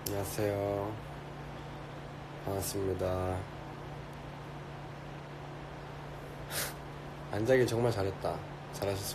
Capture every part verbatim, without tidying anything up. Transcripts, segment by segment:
안녕하세요. 반갑습니다. 안 자길 정말 잘했다. 잘하셨습니다.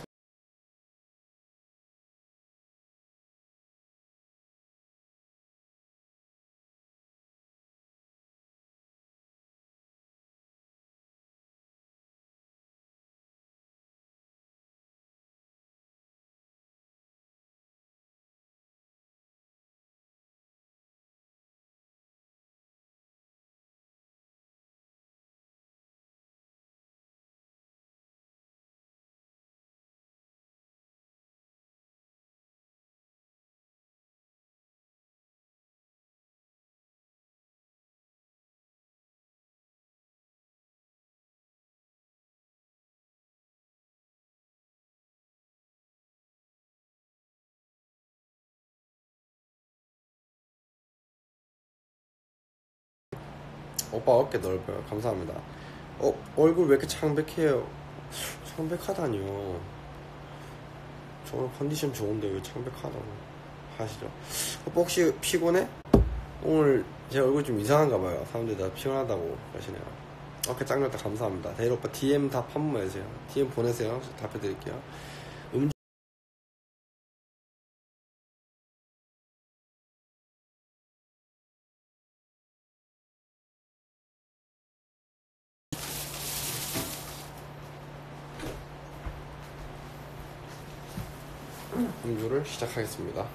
오빠 어깨 넓어요. 감사합니다. 어, 얼굴 왜 이렇게 창백해요? 창백하다니요. 저 오늘 컨디션 좋은데 왜 창백하다고 하시죠? 오빠 혹시 피곤해? 오늘 제 얼굴 좀 이상한가 봐요. 사람들이 다 피곤하다고 하시네요. 어깨 짱 넓다. 감사합니다. 대일 오빠 디엠 답 한 번만 해주세요. 디엠 보내세요. 답해드릴게요. 음, 음주를 시작하겠습니다.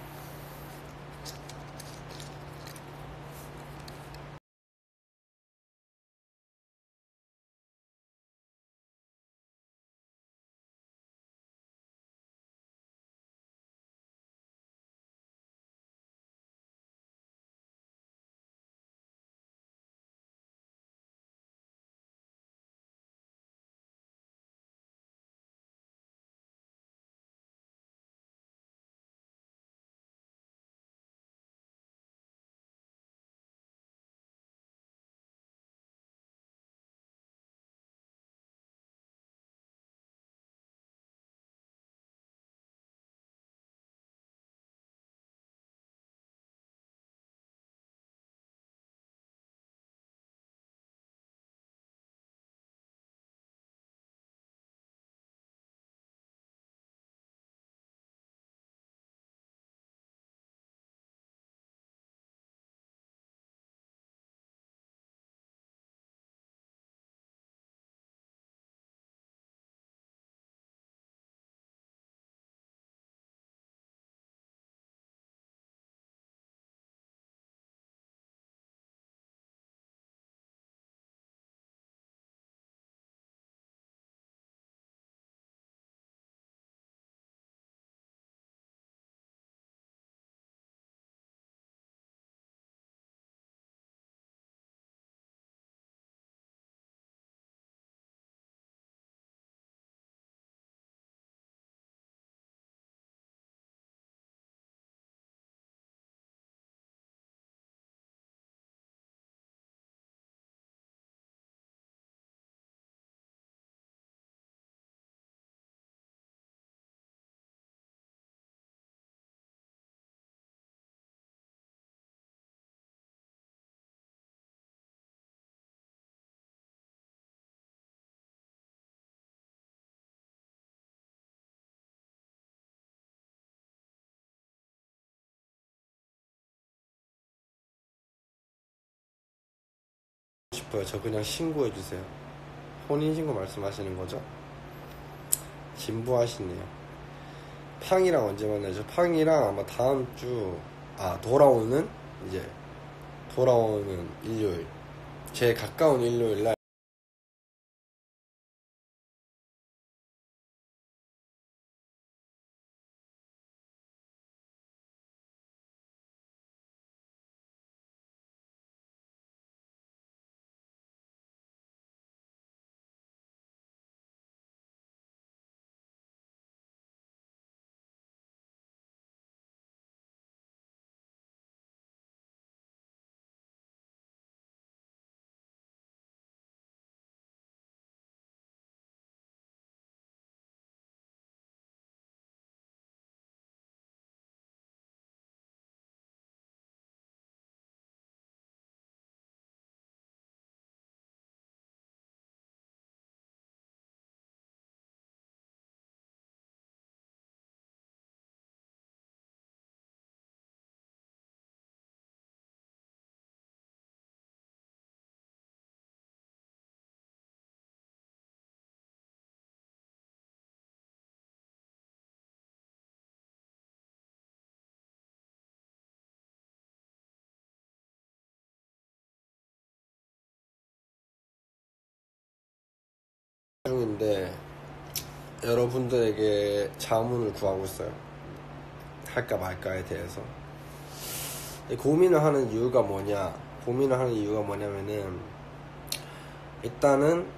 싶어요. 저 그냥 신고해주세요. 혼인신고 말씀하시는 거죠? 진부하시네요. 팡이랑 언제 만나죠? 팡이랑 아마 다음 주, 아, 돌아오는, 이제, 돌아오는 일요일. 제일 가까운 일요일 날 중인데 여러분들에게 자문을 구하고 있어요. 할까 말까에 대해서. 고민을 하는 이유가 뭐냐? 고민을 하는 이유가 뭐냐면은 일단은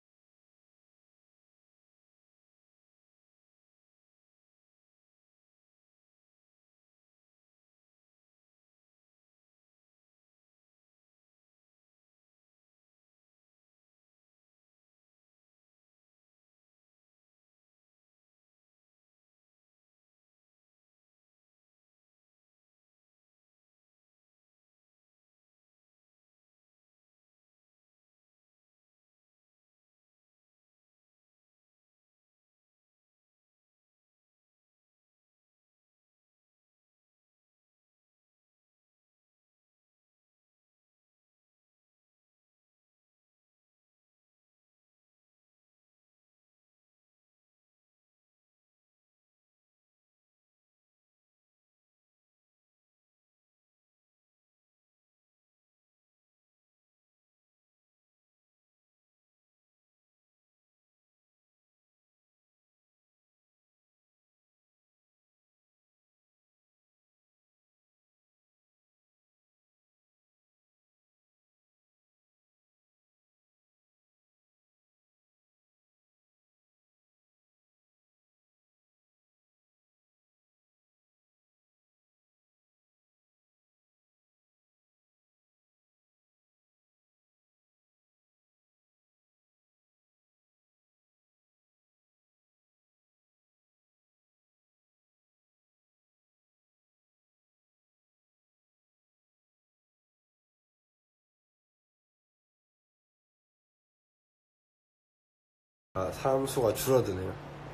사람 수가 줄어드네요.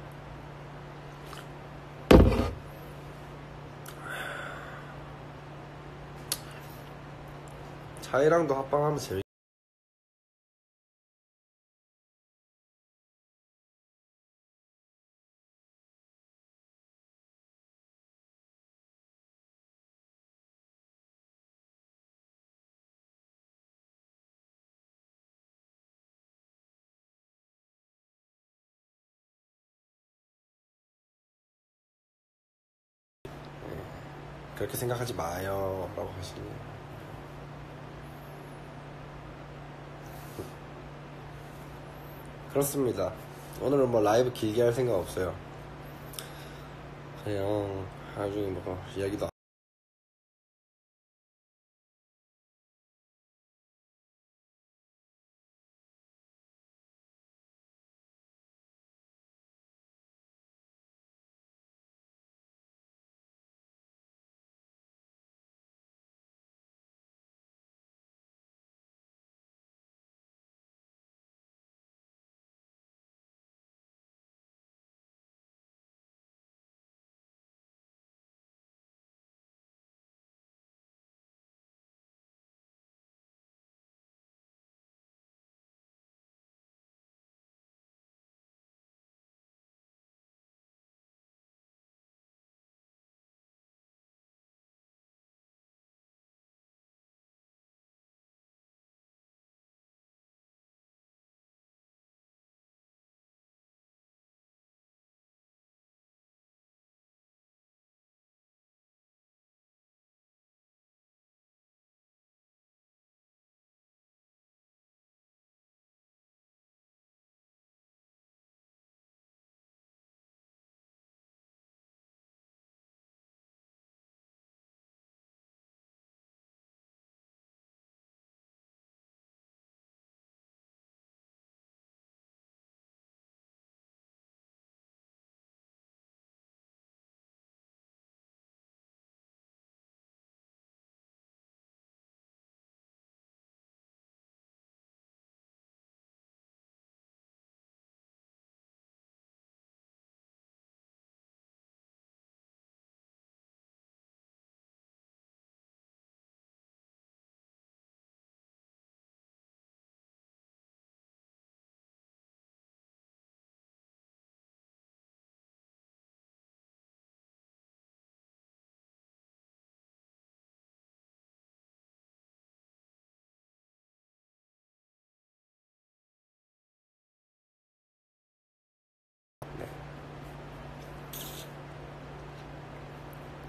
자이랑도 합방하면 재밌 그렇게 생각하지 마요 라고 하시네요. 그렇습니다. 오늘은 뭐 라이브 길게 할 생각 없어요. 그냥 나중에 뭐 이야기도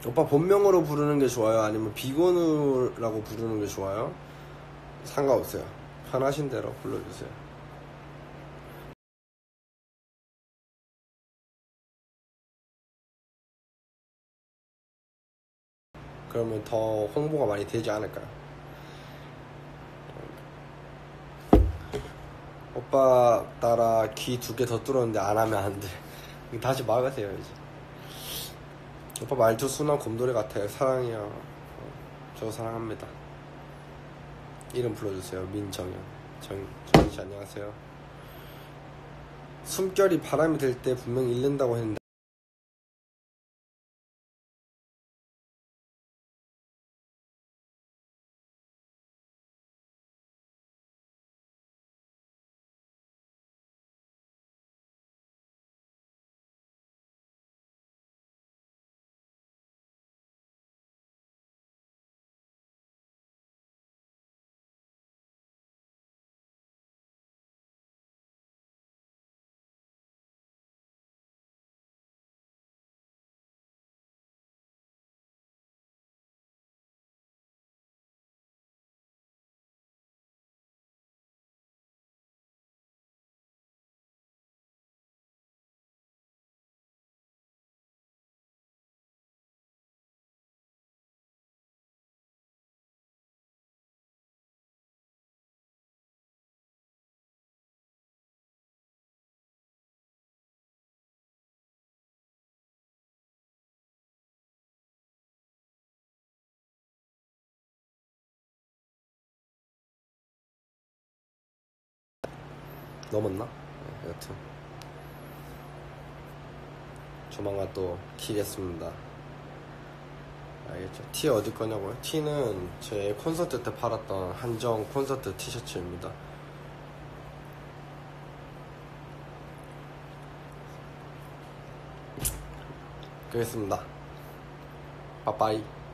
오빠 본명으로 부르는 게 좋아요? 아니면 비건우라고 부르는 게 좋아요? 상관없어요. 편하신 대로 불러주세요. 그러면 더 홍보가 많이 되지 않을까요? 오빠 따라 귀 두 개 더 뚫었는데 안 하면 안 돼. 다시 막으세요 이제. 오빠 말투 순한 곰돌이 같아요. 사랑해요. 어, 저 사랑합니다. 이름 불러주세요. 민정현. 정, 정희씨 안녕하세요. 숨결이 바람이 들 때 분명히 잃는다고 했는데 넘었나? 네, 여튼 조만간 또 키겠습니다. 알겠죠? 티 어디 거냐고요? 티는 제 콘서트 때 팔았던 한정 콘서트 티셔츠입니다. 그렇습니다. 빠빠이.